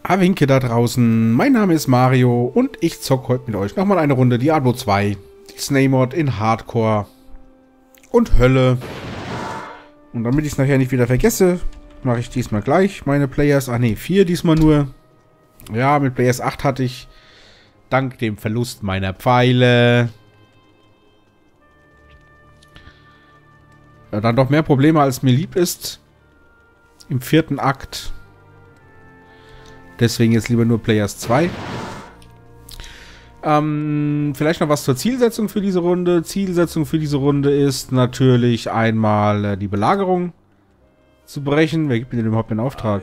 Winke da draußen, mein Name ist Mario und ich zocke heute mit euch nochmal eine Runde Diablo 2, die Snaymod in Hardcore und Hölle. Und damit ich es nachher nicht wieder vergesse, mache ich diesmal gleich meine Players, 4 diesmal nur. Ja, mit Players 8 hatte ich, dank dem Verlust meiner Pfeile, dann doch mehr Probleme als mir lieb ist, im 4. Akt. Deswegen jetzt lieber nur Players 2. Vielleicht noch was zur Zielsetzung für diese Runde. Zielsetzung für diese Runde ist natürlich einmal die Belagerung zu brechen. Wer gibt mir denn überhaupt den Auftrag?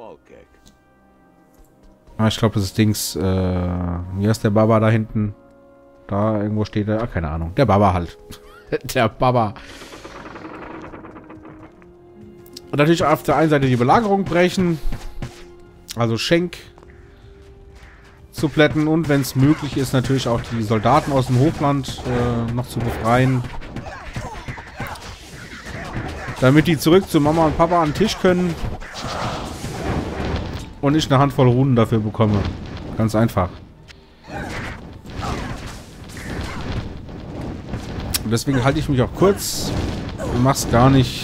Ich glaube, das ist Dings. Wie heißt der Baba da hinten? Da irgendwo steht er. Keine Ahnung. Der Baba halt. Der Baba. Und natürlich auf der einen Seite die Belagerung brechen. Also Schenk zu plätten und wenn es möglich ist, natürlich auch die Soldaten aus dem Hochland noch zu befreien. Damit die zurück zu Mama und Papa an den Tisch können. Und ich eine Handvoll Runen dafür bekomme. Ganz einfach. Und deswegen halte ich mich auch kurz. Und mach's gar nicht.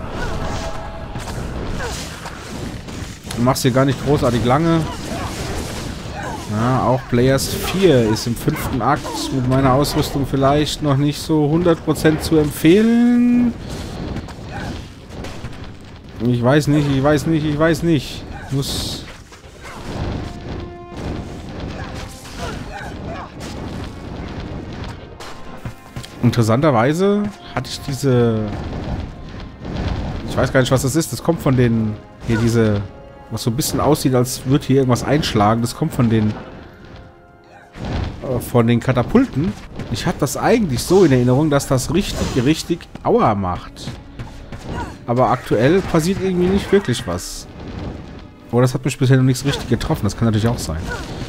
Du machst hier gar nicht großartig lange. Ja, auch Players 4 ist im 5. Akt mit meiner Ausrüstung vielleicht noch nicht so 100% zu empfehlen. Ich weiß nicht. Muss... Interessanterweise hatte ich diese... Ich weiß gar nicht, was das ist. Das kommt von den... Hier diese... Was so ein bisschen aussieht, als würde hier irgendwas einschlagen. Das kommt von den Katapulten. Ich hatte das eigentlich so in Erinnerung, dass das richtig Aua macht. Aber aktuell passiert irgendwie nicht wirklich was. Aber das hat mich bisher noch nicht so richtig getroffen. Das kann natürlich auch sein.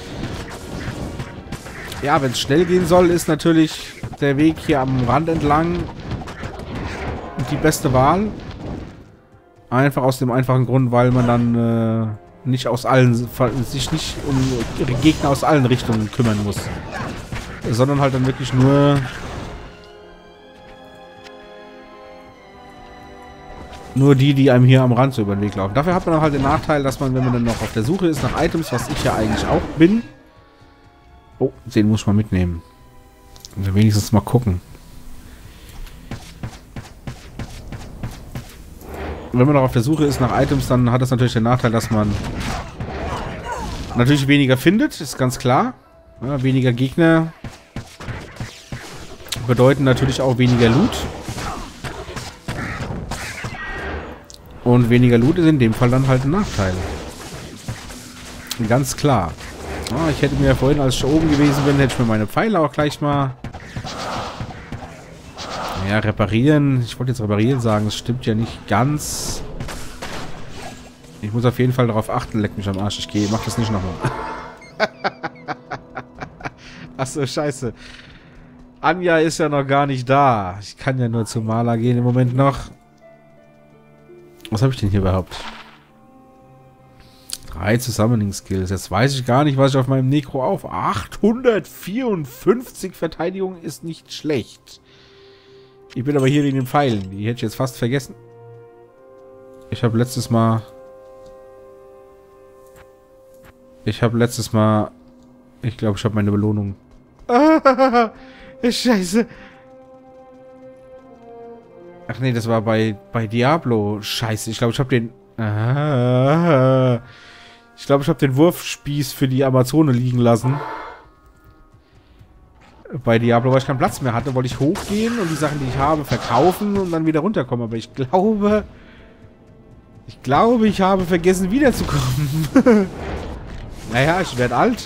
Ja, wenn es schnell gehen soll, ist natürlich der Weg hier am Rand entlang die beste Wahl. Einfach aus dem einfachen Grund, weil man dann nicht aus allen, sich nicht um ihre Gegner aus allen Richtungen kümmern muss. Sondern halt dann wirklich nur die einem hier am Rand so über den Weg laufen. Dafür hat man halt den Nachteil, dass man, wenn man dann noch auf der Suche ist nach Items, was ich ja eigentlich auch bin. Oh, den muss man mitnehmen. Also wenigstens mal gucken. Wenn man noch auf der Suche ist nach Items, dann hat das natürlich den Nachteil, dass man natürlich weniger findet, ist ganz klar. Ja, weniger Gegner bedeuten natürlich auch weniger Loot. Und weniger Loot ist in dem Fall dann halt ein Nachteil. Ganz klar. Ah, ich hätte mir ja vorhin, als ich oben gewesen bin, hätte ich mir meine Pfeile auch gleich mal... Ja, reparieren. Ich wollte jetzt reparieren sagen, das stimmt ja nicht ganz. Ich muss auf jeden Fall darauf achten, leck mich am Arsch. Ich gehe, mach das nicht nochmal. Achso, scheiße. Anja ist ja noch gar nicht da. Ich kann ja nur zu Maler gehen im Moment noch. Was habe ich denn hier überhaupt? 3 Summoning-Skills. Jetzt weiß ich gar nicht, was ich auf meinem Necro auf... 854 Verteidigung ist nicht schlecht. Ich bin aber hier in den Pfeilen. Die hätte ich jetzt fast vergessen. Ich habe letztes Mal... Ich glaube, ich habe meine Belohnung. Scheiße. Ach nee, das war bei Diablo. Scheiße, ich glaube, ich habe den... Ich glaube, ich habe den Wurfspieß für die Amazone liegen lassen. Bei Diablo, weil ich keinen Platz mehr hatte, wollte ich hochgehen und die Sachen, die ich habe, verkaufen und dann wieder runterkommen. Aber ich glaube, ich habe vergessen, wiederzukommen. Naja, ich werde alt.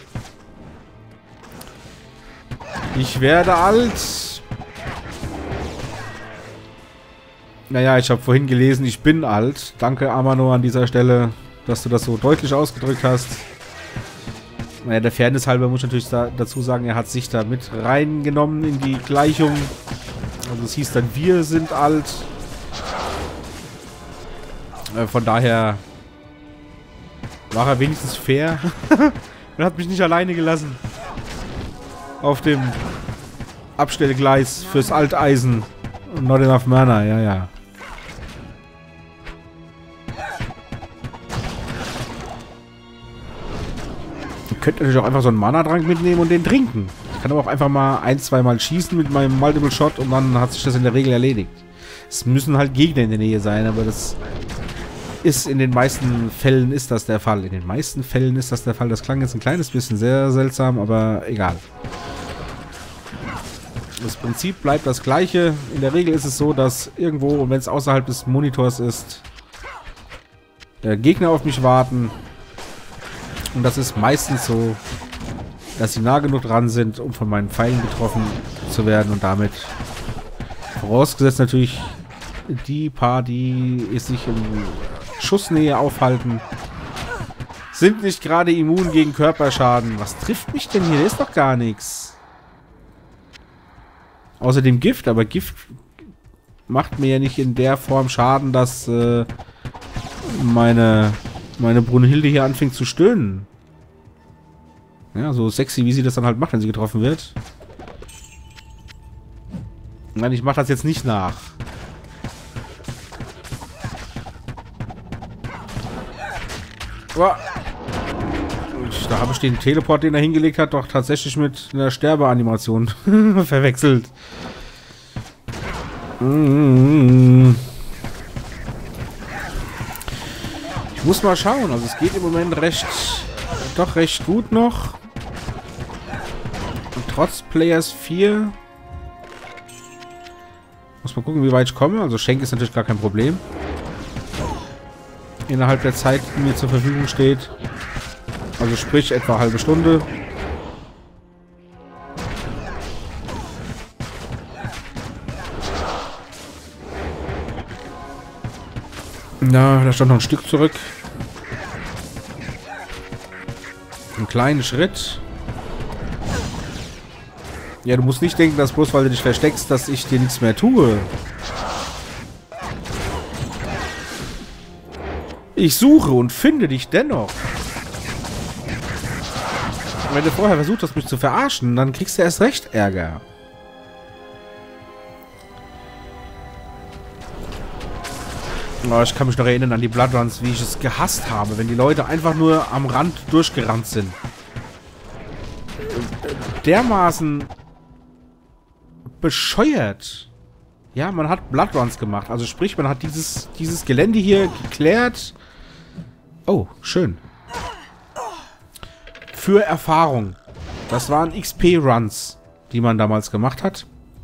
Ich werde alt. Naja, ich habe vorhin gelesen, ich bin alt. Danke, Amano, an dieser Stelle, dass du das so deutlich ausgedrückt hast. Naja, der Fairness halber muss ich natürlich dazu sagen, er hat sich da mit reingenommen in die Gleichung. Also es hieß dann, wir sind alt. Von daher War er wenigstens fair? Er hat mich nicht alleine gelassen. Auf dem Abstellgleis fürs Alteisen. Not enough mana, ja, ja. Ihr könnt natürlich auch einfach so einen Mana-Trank mitnehmen und den trinken. Ich kann aber auch einfach mal 1-2 Mal schießen mit meinem Multiple Shot und dann hat sich das in der Regel erledigt. Es müssen halt Gegner in der Nähe sein, aber das ist in den meisten Fällen ist das der Fall. In den meisten Fällen ist das der Fall. Das klang jetzt ein kleines bisschen sehr seltsam, aber egal. Das Prinzip bleibt das gleiche. In der Regel ist es so, dass irgendwo, und wenn es außerhalb des Monitors ist, Gegner auf mich warten. Und das ist meistens so, dass sie nah genug dran sind, um von meinen Pfeilen getroffen zu werden. Und damit, vorausgesetzt natürlich, die paar, die sich in Schussnähe aufhalten, sind nicht gerade immun gegen Körperschaden. Was trifft mich denn hier? Da ist doch gar nichts. Außerdem Gift, aber Gift macht mir ja nicht in der Form Schaden, dass meine Brunhilde hier anfängt zu stöhnen. Ja, so sexy, wie sie das dann halt macht, wenn sie getroffen wird. Nein, ich mach das jetzt nicht nach. Da habe ich den Teleport, den er hingelegt hat, doch tatsächlich mit einer Sterbeanimation verwechselt. Ich muss mal schauen. Also es geht im Moment doch recht gut noch. Und trotz Players 4 muss man gucken, wie weit ich komme. Also Schenk ist natürlich gar kein Problem. Innerhalb der Zeit, die mir zur Verfügung steht. Also sprich etwa eine halbe Stunde. Na, da stand noch ein Stück zurück. Einen kleinen Schritt. Ja, du musst nicht denken, dass bloß weil du dich versteckst, dass ich dir nichts mehr tue. Ich suche und finde dich dennoch. Wenn du vorher versucht hast, mich zu verarschen, dann kriegst du erst recht Ärger. Oh, ich kann mich noch erinnern an die Bloodruns, wie ich es gehasst habe, wenn die Leute einfach nur am Rand durchgerannt sind. Dermaßen bescheuert. Ja, man hat Bloodruns gemacht. Also sprich, man hat dieses Gelände hier geklärt. Oh, schön. Für Erfahrung. Das waren XP-Runs, die man damals gemacht hat.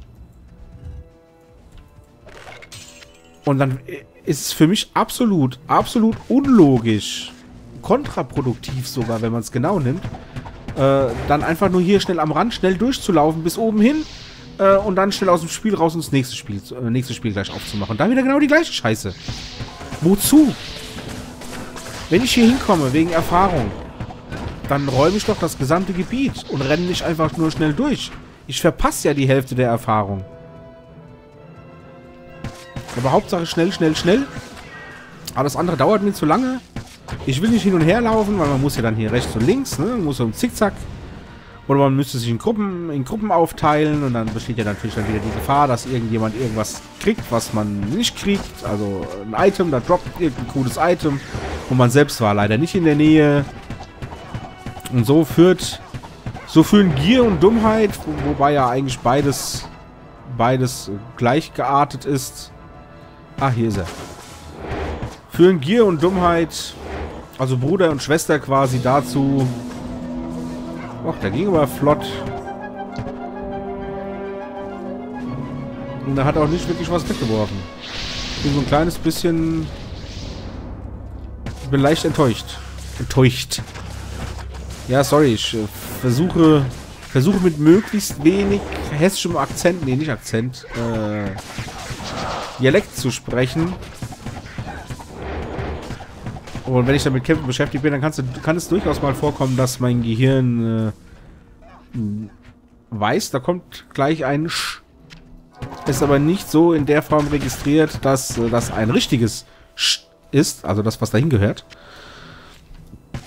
Und dann ist es für mich absolut unlogisch, kontraproduktiv sogar, wenn man es genau nimmt, dann einfach nur hier schnell am Rand, schnell durchzulaufen bis oben hin und dann schnell aus dem Spiel raus und das nächste Spiel gleich aufzumachen. Und dann wieder genau die gleiche Scheiße. Wozu? Wenn ich hier hinkomme, wegen Erfahrung, dann räume ich doch das gesamte Gebiet und renne nicht einfach nur schnell durch. Ich verpasse ja die Hälfte der Erfahrung. Aber Hauptsache schnell, schnell, schnell. Aber das andere dauert mir zu lange. Ich will nicht hin und her laufen, weil man muss ja dann hier rechts und links, ne? Man muss so im Zickzack. Oder man müsste sich in Gruppen aufteilen und dann besteht ja natürlich dann wieder die Gefahr, dass irgendjemand irgendwas kriegt, was man nicht kriegt. Also ein Item, da droppt irgendein cooles Item und man selbst war leider nicht in der Nähe. Und so führen Gier und Dummheit, wobei ja eigentlich beides gleich geartet ist. Ah, hier ist er. Führen Gier und Dummheit, also Bruder und Schwester quasi dazu. Och, der ging aber flott. Und da hat auch nicht wirklich was weggeworfen. Ich bin so ein kleines bisschen... Ich bin leicht enttäuscht. Ja, sorry, ich versuche mit möglichst wenig hessischem Akzent, nee, nicht Akzent, Dialekt zu sprechen. Und wenn ich damit Kämpfen beschäftigt bin, dann kann es durchaus mal vorkommen, dass mein Gehirn weiß, da kommt gleich ein Sch. Ist aber nicht so in der Form registriert, dass das ein richtiges Sch ist, also das, was dahin gehört.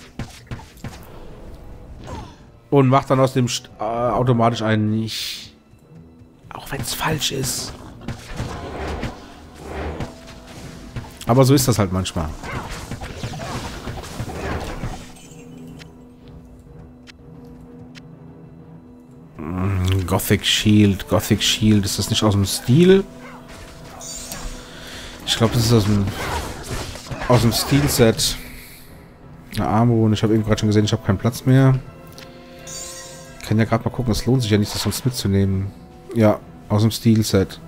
Und macht dann aus dem automatisch einen nicht. Auch wenn es falsch ist. Aber so ist das halt manchmal. Gothic Shield. Gothic Shield. Ist das nicht aus dem Stil? Ich glaube, das ist aus dem Stil-Set. Eine Armor. Und ich habe eben gerade schon gesehen, ich habe keinen Platz mehr. Ich kann ja gerade mal gucken. Es lohnt sich ja nicht, das sonst mitzunehmen. Ja, aus dem Stil-Set.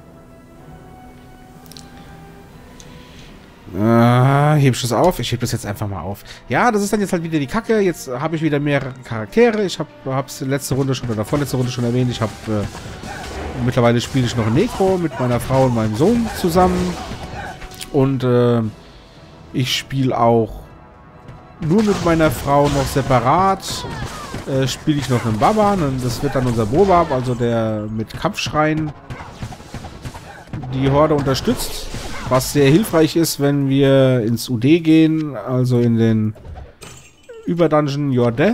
Heb ich das auf? Ich hebe das jetzt einfach mal auf. Ja, das ist dann jetzt halt wieder die Kacke. Jetzt habe ich wieder mehrere Charaktere. Ich habe es letzte Runde schon oder vorletzte Runde schon erwähnt. Ich habe mittlerweile spiele ich noch in Necro mit meiner Frau und meinem Sohn zusammen. Und ich spiele auch nur mit meiner Frau noch separat. Spiele ich noch einen Baba. Und das wird dann unser Bobab, also der mit Kampfschreien die Horde unterstützt. Was sehr hilfreich ist, wenn wir ins UD gehen, also in den Überdungeon Your Death.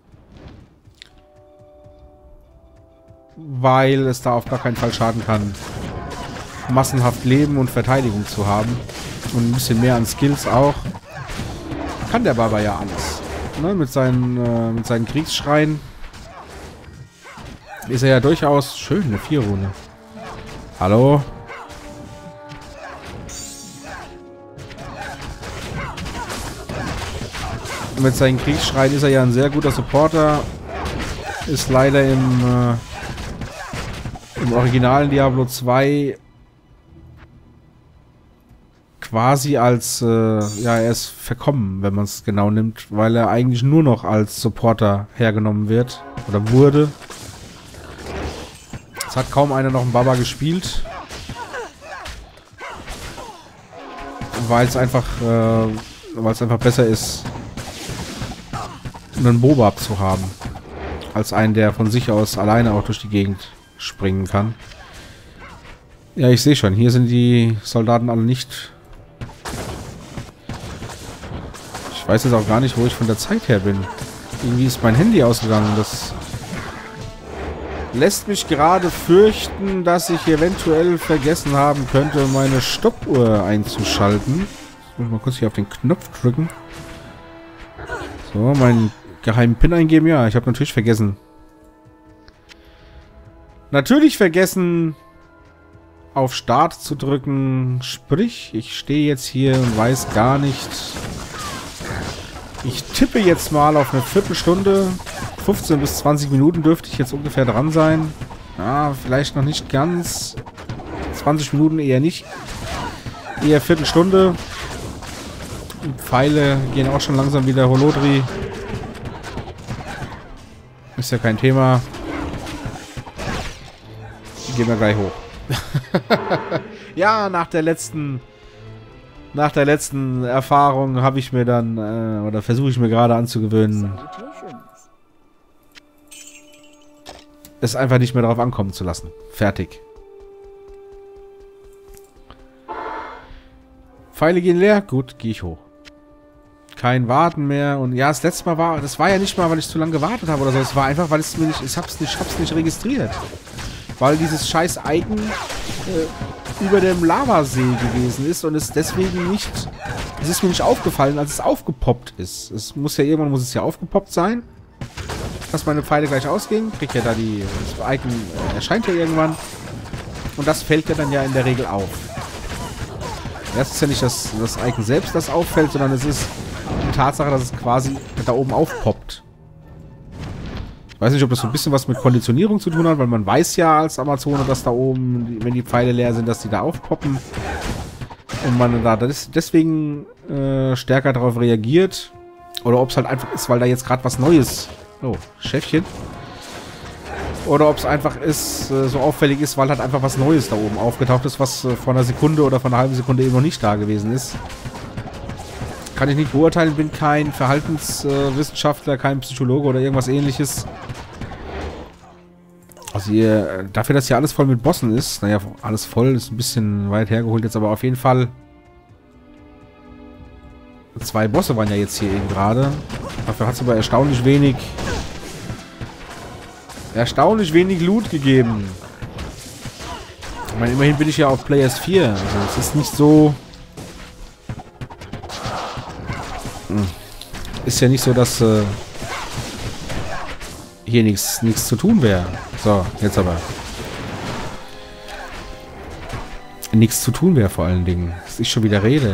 Weil es da auf gar keinen Fall schaden kann, massenhaft Leben und Verteidigung zu haben. Und ein bisschen mehr an Skills auch. Kann der Baba ja alles. Ne? Mit seinen Kriegsschreien ist er ja durchaus schön, eine 4-Rune. Hallo? Mit seinen Kriegsschreien ist er ja ein sehr guter Supporter. Ist leider im originalen Diablo 2 quasi als, ja, er ist verkommen, wenn man es genau nimmt, weil er eigentlich nur noch als Supporter hergenommen wird. Oder wurde. Es hat kaum einer noch einen Baba gespielt. Weil es einfach besser ist, einen Bobab zu haben, als einen, der von sich aus alleine auch durch die Gegend springen kann. Ja, ich sehe schon, hier sind die Soldaten alle nicht. Ich weiß jetzt auch gar nicht, wo ich von der Zeit her bin. Irgendwie ist mein Handy ausgegangen. Das lässt mich gerade fürchten, dass ich eventuell vergessen haben könnte, meine Stoppuhr einzuschalten. Ich muss mal kurz hier auf den Knopf drücken. So, meinen geheimen PIN eingeben. Ja, ich habe natürlich vergessen. Auf Start zu drücken. Sprich, ich stehe jetzt hier und weiß gar nicht. Ich tippe jetzt mal auf eine Viertelstunde. 15 bis 20 Minuten dürfte ich jetzt ungefähr dran sein. Ja, vielleicht noch nicht ganz. 20 Minuten eher nicht. Eher Viertelstunde. Die Pfeile gehen auch schon langsam wieder. Holodri. Ist ja kein Thema. Die gehen wir gleich hoch. Ja, nach der letzten Erfahrung habe ich mir dann, oder versuche ich mir gerade anzugewöhnen, es einfach nicht mehr darauf ankommen zu lassen. Fertig. Pfeile gehen leer. Gut, gehe ich hoch. Kein Warten mehr. Und ja, das letzte Mal das war ja nicht mal, weil ich zu lange gewartet habe oder so. Es war einfach, weil ich hab's nicht registriert. Weil dieses scheiß Icon über dem Lavasee gewesen ist und es deswegen nicht... Es ist mir nicht aufgefallen, als es aufgepoppt ist. Irgendwann muss es ja aufgepoppt sein. Dass meine Pfeile gleich ausgehen. Kriegt ja da das Icon erscheint ja irgendwann. Und das fällt ja dann ja in der Regel auf. Das ist ja nicht das Icon selbst, das auffällt, sondern es ist die Tatsache, dass es quasi da oben aufpoppt. Ich weiß nicht, ob das so ein bisschen was mit Konditionierung zu tun hat, weil man weiß ja als Amazone, dass da oben, wenn die Pfeile leer sind, dass die da aufpoppen. Und man da deswegen stärker darauf reagiert. Oder ob es halt einfach ist, weil da jetzt gerade was Neues... Oh, Chefchen. Oder ob es einfach ist, so auffällig ist, weil halt einfach was Neues da oben aufgetaucht ist, was vor einer Sekunde oder vor einer halben Sekunde eben noch nicht da gewesen ist. Kann ich nicht beurteilen, bin kein Verhaltenswissenschaftler, kein Psychologe oder irgendwas ähnliches. Also dafür, dass hier alles voll mit Bossen ist, naja, alles voll, ist ein bisschen weit hergeholt jetzt, aber auf jeden Fall 2 Bosse waren ja jetzt hier eben gerade. Dafür hat es aber erstaunlich wenig erstaunlich wenig Loot gegeben. Ich meine, immerhin bin ich ja auf PS4. Also es ist nicht so... Ist ja nicht so, dass hier nichts zu tun wäre. So, jetzt aber. Nichts zu tun wäre vor allen Dingen. Dass ich schon wieder rede.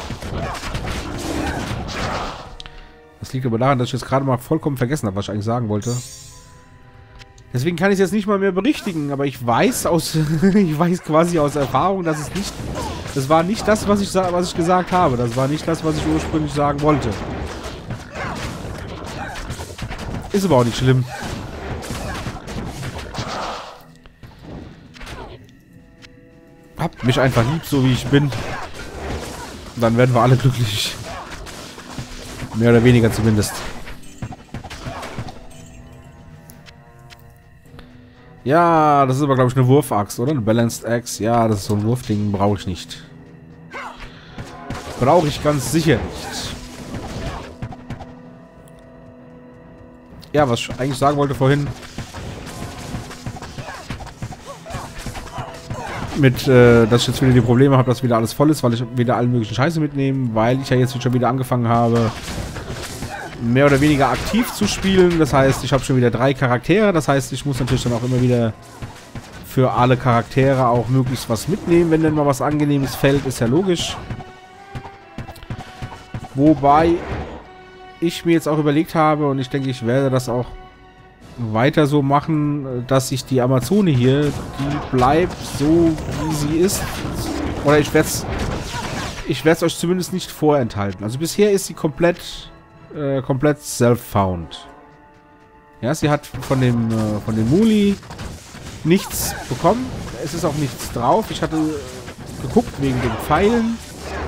Das liegt aber daran, dass ich jetzt gerade mal vollkommen vergessen habe, was ich eigentlich sagen wollte. Deswegen kann ich es jetzt nicht mal mehr berichtigen, aber ich weiß aus ich weiß quasi aus Erfahrung, dass es nicht... Das war nicht das, was ich gesagt habe. Das war nicht das, was ich ursprünglich sagen wollte. Ist aber auch nicht schlimm. Habt mich einfach lieb, so wie ich bin. Und dann werden wir alle glücklich. Mehr oder weniger zumindest. Ja, das ist aber, glaube ich, eine Wurfaxt, oder? Eine Balanced Axe. Ja, das ist so ein Wurfding. Brauche ich nicht. Brauche ich ganz sicher nicht. Ja, was ich eigentlich sagen wollte vorhin. Mit, dass ich jetzt wieder die Probleme habe, dass wieder alles voll ist, weil ich wieder alle möglichen Scheiße mitnehme, weil ich ja jetzt schon wieder angefangen habe, mehr oder weniger aktiv zu spielen. Das heißt, ich habe schon wieder 3 Charaktere. Das heißt, ich muss natürlich dann auch immer wieder für alle Charaktere auch möglichst was mitnehmen, wenn denn mal was Angenehmes fällt, ist ja logisch. Wobei ich mir jetzt auch überlegt habe, und ich denke, ich werde das auch weiter so machen, dass sich die Amazone hier, die bleibt so, wie sie ist. Oder ich werde es euch zumindest nicht vorenthalten. Also bisher ist sie komplett self-found. Ja, sie hat von dem Muli nichts bekommen. Es ist auch nichts drauf. Ich hatte geguckt wegen den Pfeilen,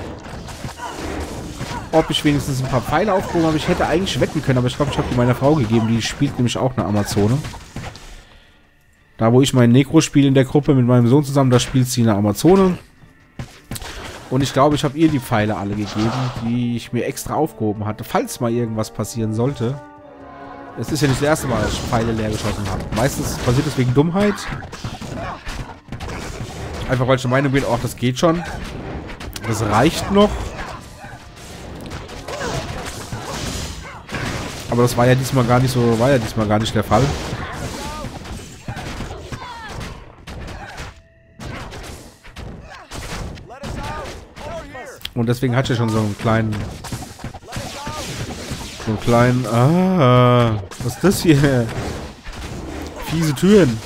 ob ich wenigstens ein paar Pfeile aufgehoben habe. Ich hätte eigentlich wetten können, aber ich glaube, ich habe die meiner Frau gegeben. Die spielt nämlich auch eine Amazone. Da, wo ich meinen Necro spiele in der Gruppe mit meinem Sohn zusammen, da spielt sie eine Amazone. Und ich glaube, ich habe ihr die Pfeile alle gegeben, die ich mir extra aufgehoben hatte, falls mal irgendwas passieren sollte. Es ist ja nicht das erste Mal, dass ich Pfeile leer geschossen habe. Meistens passiert das wegen Dummheit. Einfach weil ich der Meinung bin, oh, das geht schon. Das reicht noch. Aber das war ja diesmal gar nicht so, der Fall. Und deswegen hatte ich schon so einen kleinen... was ist das hier? Fiese Türen.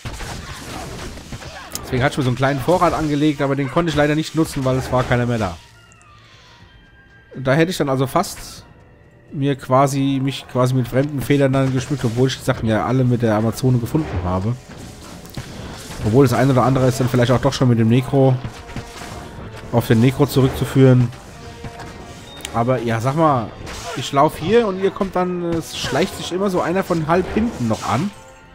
Deswegen hatte ich mir so einen kleinen Vorrat angelegt, aber den konnte ich leider nicht nutzen, weil es war keiner mehr da. Da hätte ich dann also fast mich quasi mit fremden Federn dann geschmückt, obwohl ich die Sachen ja alle mit der Amazone gefunden habe. Obwohl das eine oder andere ist dann vielleicht auch doch schon mit dem Necro auf den Necro zurückzuführen. Aber ja, sag mal, ich laufe hier und ihr kommt dann, es schleicht sich immer so einer von halb hinten noch an.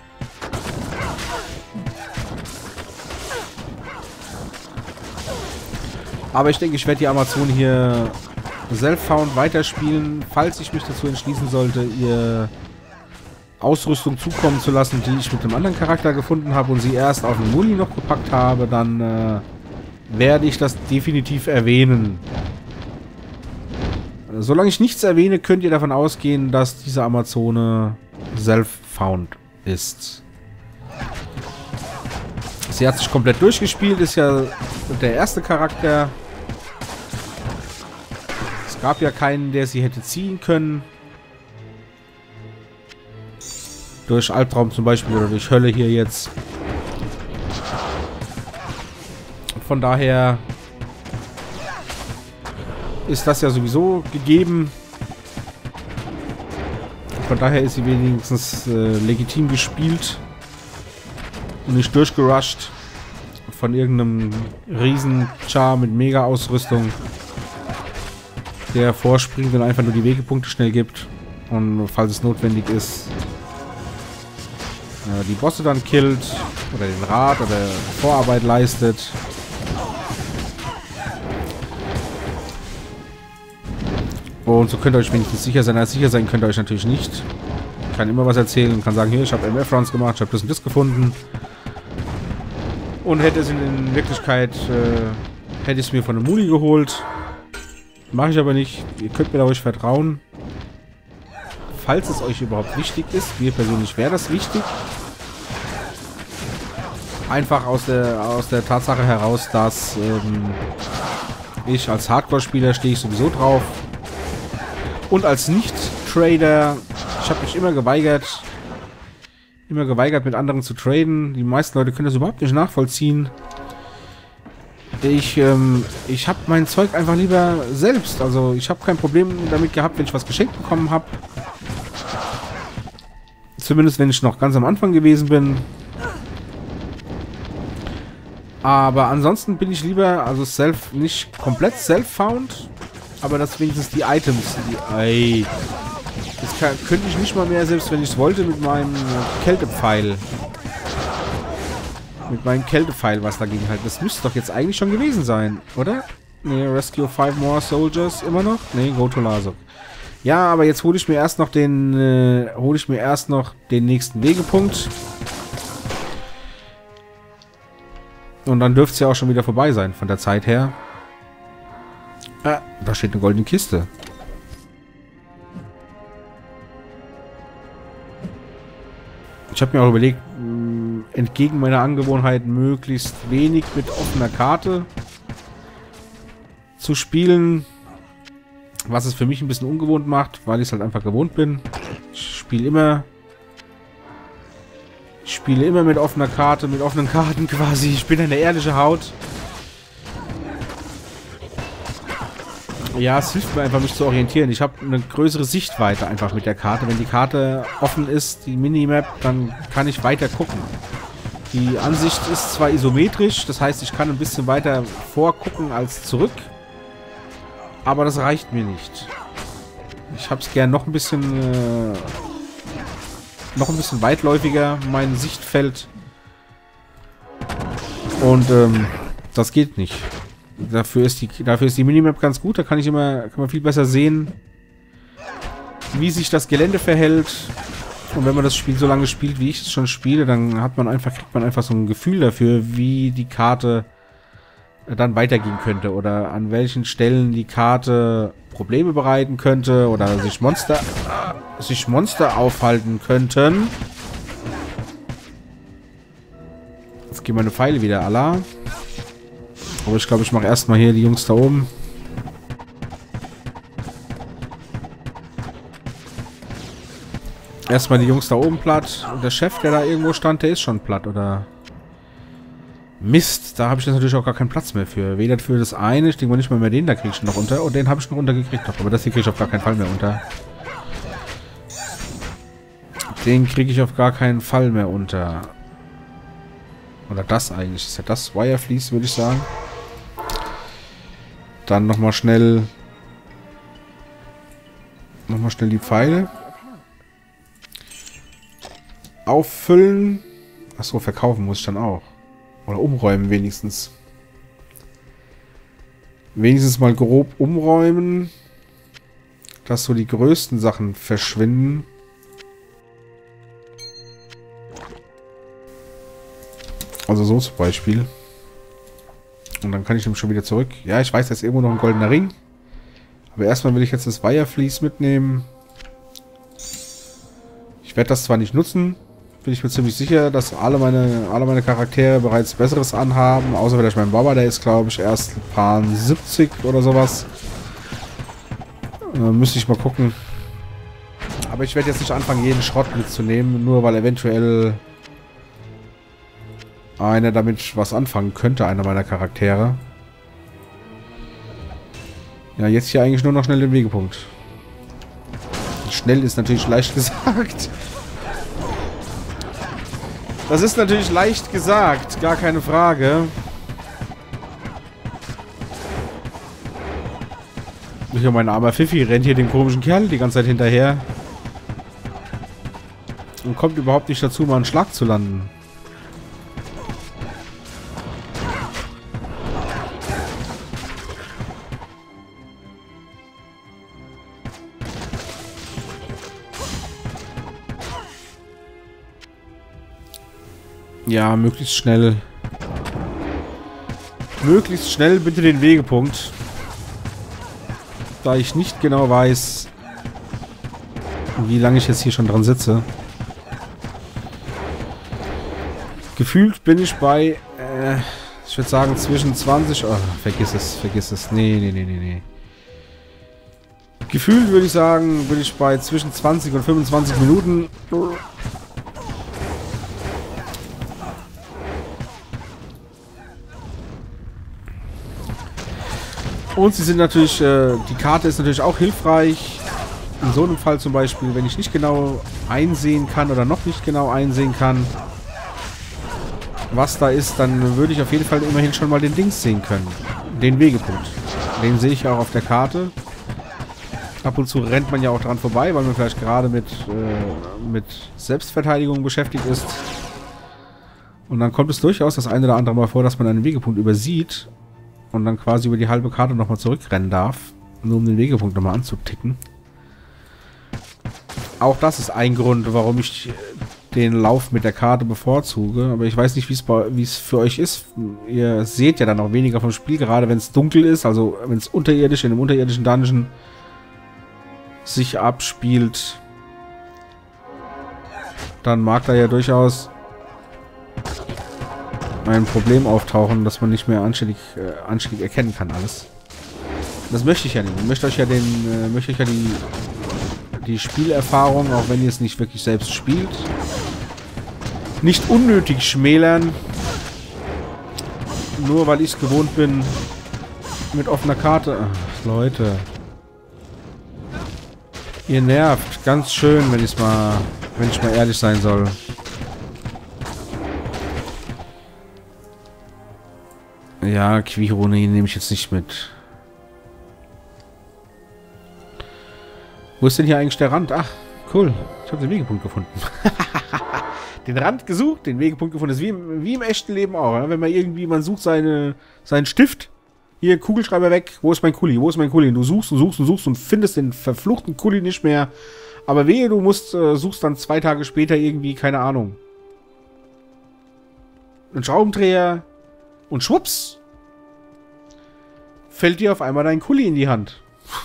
Aber ich denke, ich werde die Amazone hier self-found weiterspielen, falls ich mich dazu entschließen sollte, ihr Ausrüstung zukommen zu lassen, die ich mit einem anderen Charakter gefunden habe und sie erst auf den Muli noch gepackt habe, dann werde ich das definitiv erwähnen. Solange ich nichts erwähne, könnt ihr davon ausgehen, dass diese Amazone self-found ist. Sie hat sich komplett durchgespielt, ist ja der erste Charakter. Es gab ja keinen, der sie hätte ziehen können. Durch Albtraum zum Beispiel oder durch Hölle hier jetzt. Von daher ist das ja sowieso gegeben. Von daher ist sie wenigstens legitim gespielt und nicht durchgerusht von irgendeinem Riesen-Char mit Mega-Ausrüstung, der vorspringt und einfach nur die Wegepunkte schnell gibt und falls es notwendig ist, die Bosse dann killt oder den Rat oder Vorarbeit leistet. Und so könnt ihr euch wenigstens sicher sein. Als sicher sein könnt ihr euch natürlich nicht. kann immer was erzählen, kann sagen, hier, ich habe MF-Runs gemacht, ich habe das und das gefunden. Und hätte es in Wirklichkeit, hätte ich es mir von einem Muli geholt. Mache ich aber nicht. Ihr könnt mir da ruhig vertrauen. Falls es euch überhaupt wichtig ist. Mir persönlich wäre das wichtig. Einfach aus der Tatsache heraus, dass ich als Hardcore-Spieler stehe ich sowieso drauf. Und als Nicht-Trader, ich habe mich immer geweigert, mit anderen zu traden. Die meisten Leute können das überhaupt nicht nachvollziehen. Ich habe mein Zeug einfach lieber selbst. Also ich habe kein Problem damit gehabt, wenn ich was geschenkt bekommen habe. Zumindest wenn ich noch ganz am Anfang gewesen bin. Aber ansonsten bin ich lieber, also nicht komplett self-found, aber dass wenigstens die Items, das könnte ich nicht mal mehr, selbst wenn ich es wollte, mit meinem Kältepfeil. Was dagegen halt. Das müsste doch jetzt eigentlich schon gewesen sein, oder? Ne, Rescue 5 more soldiers immer noch? Ne, go to Lasok. Ja, aber jetzt hole ich mir erst noch den nächsten Wegepunkt. Und dann dürfte es ja auch schon wieder vorbei sein, von der Zeit her. Ah, da steht eine goldene Kiste. Ich habe mir auch überlegt, entgegen meiner Angewohnheit möglichst wenig mit offener Karte zu spielen. Was es für mich ein bisschen ungewohnt macht, weil ich es halt einfach gewohnt bin. Ich spiele immer mit offener Karte, mit offenen Karten quasi. Ich bin eine ehrliche Haut. Ja, es hilft mir einfach, mich zu orientieren. Ich habe eine größere Sichtweite einfach mit der Karte. Wenn die Karte offen ist, die Minimap, dann kann ich weiter gucken. Die Ansicht ist zwar isometrisch, das heißt, ich kann ein bisschen weiter vorgucken als zurück. Aber das reicht mir nicht. Ich habe es gern noch ein bisschen weitläufiger, mein Sichtfeld. Und das geht nicht. Dafür ist die Minimap ganz gut. Da kann man viel besser sehen, wie sich das Gelände verhält. Und wenn man das Spiel so lange spielt, wie ich es schon spiele, dann kriegt man einfach so ein Gefühl dafür, wie die Karte dann weitergehen könnte. Oder an welchen Stellen die Karte Probleme bereiten könnte. Oder sich Monster aufhalten könnten. Jetzt gehen meine Pfeile wieder Allah. Aber ich glaube, ich mache erstmal hier die Jungs da oben. Erstmal die Jungs da oben platt. Und der Chef, der da irgendwo stand, der ist schon platt, oder? Mist, da habe ich jetzt natürlich auch gar keinen Platz mehr für. Weder für das eine, ich denke mal nicht mal mehr den, da kriege ich noch unter. Und den habe ich noch untergekriegt. Aber das hier kriege ich auf gar keinen Fall mehr unter. Den kriege ich auf gar keinen Fall mehr unter. Oder das eigentlich. Das ist ja das Wirefleece, würde ich sagen. Dann nochmal schnell die Pfeile auffüllen. Achso, verkaufen muss ich dann auch. Oder umräumen wenigstens. Wenigstens mal grob umräumen. Dass so die größten Sachen verschwinden. Also so zum Beispiel. Und dann kann ich nämlich schon wieder zurück. Ja, ich weiß, da ist irgendwo noch ein goldener Ring. Aber erstmal will ich jetzt das Wirefleece mitnehmen. Ich werde das zwar nicht nutzen. Bin ich mir ziemlich sicher, dass alle meine Charaktere bereits Besseres anhaben. Außer vielleicht mein Baba, der ist, glaube ich, erst Paar 70 oder sowas. Müsste ich mal gucken. Aber ich werde jetzt nicht anfangen, jeden Schrott mitzunehmen. Nur weil eventuell einer damit was anfangen könnte, einer meiner Charaktere. Ja, jetzt hier eigentlich nur noch schnell den Wegepunkt. Schnell ist natürlich leicht gesagt. Das ist natürlich leicht gesagt, gar keine Frage. Hier mein armer Pfiffi rennt hier dem komischen Kerl die ganze Zeit hinterher. Und kommt überhaupt nicht dazu, mal einen Schlag zu landen. Ja, möglichst schnell. Möglichst schnell bitte den Wegepunkt. Da ich nicht genau weiß, wie lange ich jetzt hier schon dran sitze. Gefühlt bin ich bei, ich würde sagen zwischen 20... Oh, vergiss es. Nee. Gefühlt würde ich sagen, bin ich bei zwischen 20 und 25 Minuten. Und sie sind natürlich, die Karte ist natürlich auch hilfreich. In so einem Fall zum Beispiel, wenn ich nicht genau einsehen kann oder noch nicht genau einsehen kann, was da ist, dann würde ich auf jeden Fall immerhin schon mal den Dings sehen können. Den Wegepunkt. Den sehe ich ja auch auf der Karte. Ab und zu rennt man ja auch dran vorbei, weil man vielleicht gerade mit Selbstverteidigung beschäftigt ist. Und dann kommt es durchaus das eine oder andere Mal vor, dass man einen Wegepunkt übersieht und dann quasi über die halbe Karte nochmal zurückrennen darf, nur um den Wegepunkt nochmal anzuticken. Auch das ist ein Grund, warum ich den Lauf mit der Karte bevorzuge. Aber ich weiß nicht, wie es für euch ist. Ihr seht ja dann auch weniger vom Spiel, gerade wenn es dunkel ist, also wenn es unterirdisch in einem unterirdischen Dungeon sich abspielt. Dann mag da ja durchaus ein Problem auftauchen, dass man nicht mehr anständig erkennen kann alles. Das möchte ich ja nicht. Ich möchte euch ja die Spielerfahrung, auch wenn ihr es nicht wirklich selbst spielt, nicht unnötig schmälern. Nur weil ich es gewohnt bin mit offener Karte. Ach, Leute. Ihr nervt. Ganz schön, wenn ich mal ehrlich sein soll. Ja, Quirone nehme ich jetzt nicht mit. Wo ist denn hier eigentlich der Rand? Ach, cool. Ich habe den Wegepunkt gefunden. Den Rand gesucht, den Wegepunkt gefunden. Das ist wie im echten Leben auch. Ja? Wenn man irgendwie, man sucht seinen Stift. Hier, Kugelschreiber weg. Wo ist mein Kuli? Wo ist mein Kuli? Und du suchst und findest den verfluchten Kuli nicht mehr. Aber wehe, du suchst dann 2 Tage später irgendwie, keine Ahnung, einen Schraubendreher und schwupps fällt dir auf einmal dein Kuli in die Hand.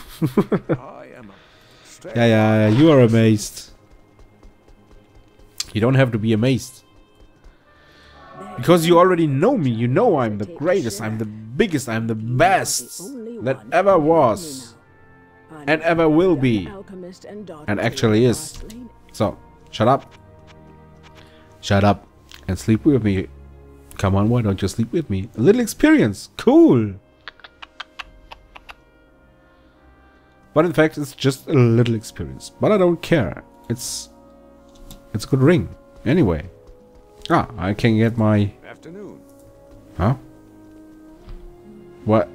Ja, you are amazed. You don't have to be amazed. Because you already know me. You know I'm the greatest, I'm the biggest, I'm the best that ever was. And ever will be. And actually is. So, shut up. Shut up. And sleep with me. Come on, why don't you sleep with me? A little experience. Cool. But in fact, it's just a little experience. But I don't care. It's a good ring. Anyway. Ah, I can get my... Afternoon. Huh? What?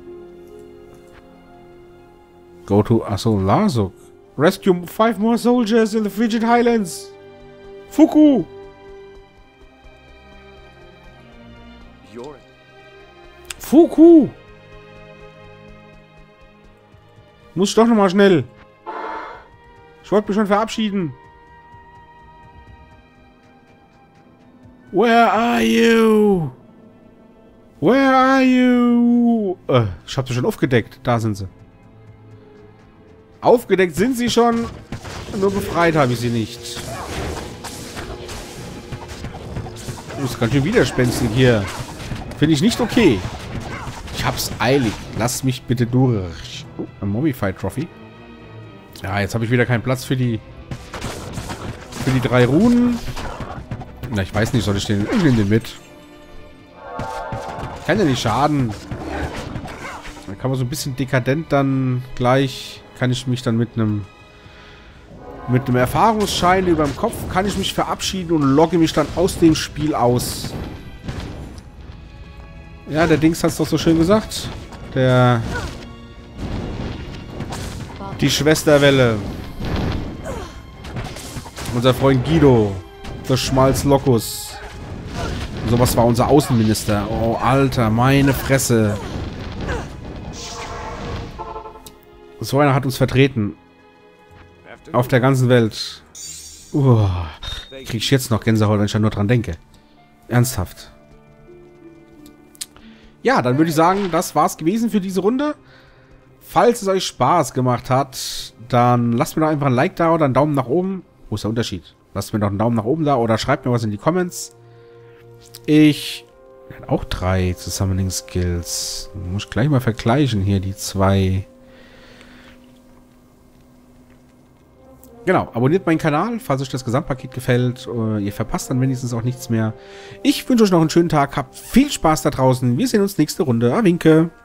Go to Asolazuk. Rescue 5 more soldiers in the Frigid Highlands. Fuku! Fuku! Muss ich doch nochmal schnell. Ich wollte mich schon verabschieden. Where are you? Where are you? Ich hab sie schon aufgedeckt. Da sind sie. Aufgedeckt sind sie schon. Nur befreit habe ich sie nicht. Das ist ganz schön widerspenstig hier. Finde ich nicht okay. Ich hab's eilig. Lass mich bitte durch. Oh, ein Mummified Trophy. Ja, jetzt habe ich wieder keinen Platz für die 3 Runen. Na, ich weiß nicht, soll ich den... Ich nehme den mit. Kann ja nicht schaden. Dann kann man so ein bisschen dekadent dann gleich... Kann ich mich dann mit einem Erfahrungsschein über dem Kopf kann ich mich verabschieden und logge mich dann aus dem Spiel aus. Ja, der Dings hat es doch so schön gesagt. Die Schwesterwelle. Unser Freund Guido. Der Schmalz-Locus. Sowas war unser Außenminister. Oh, Alter, meine Fresse. So einer hat uns vertreten. Auf der ganzen Welt. Krieg ich jetzt noch Gänsehaut, wenn ich da nur dran denke. Ernsthaft. Ja, dann würde ich sagen, das war's gewesen für diese Runde. Falls es euch Spaß gemacht hat, dann lasst mir doch einfach ein Like da oder einen Daumen nach oben. Wo ist der Unterschied? Lasst mir doch einen Daumen nach oben da oder schreibt mir was in die Comments. Ich habe auch 3 Summoning Skills. Muss ich gleich mal vergleichen hier, die 2. Genau, abonniert meinen Kanal, falls euch das Gesamtpaket gefällt. Ihr verpasst dann wenigstens auch nichts mehr. Ich wünsche euch noch einen schönen Tag. Habt viel Spaß da draußen. Wir sehen uns nächste Runde. Awinke.